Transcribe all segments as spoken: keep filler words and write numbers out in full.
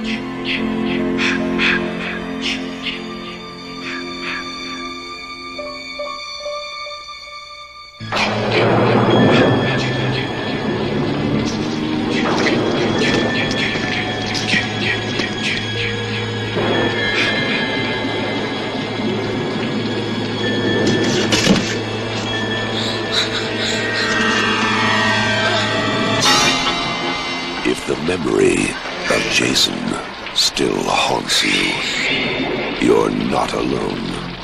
Memory of Jason still haunts you. You're not alone.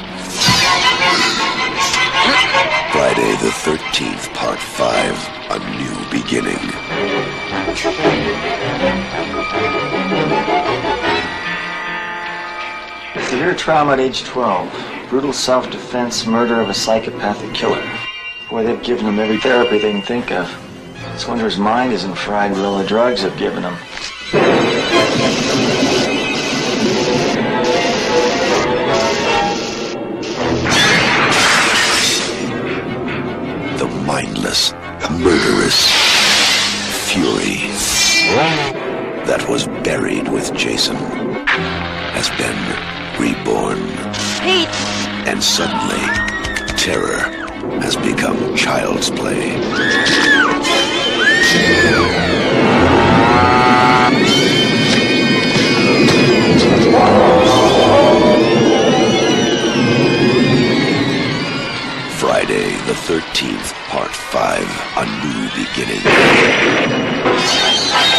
Friday the thirteenth, Part five, A New Beginning. Severe trauma at age twelve. Brutal self-defense, murder of a psychopathic killer. Boy, they've given him every therapy they can think of. Just wonder his mind isn't fried with all the drugs they've given him. The mindless, murderous fury that was buried with Jason has been reborn. Pete! And suddenly, terror has become child's play. Friday the thirteenth, Part five, A New Beginning.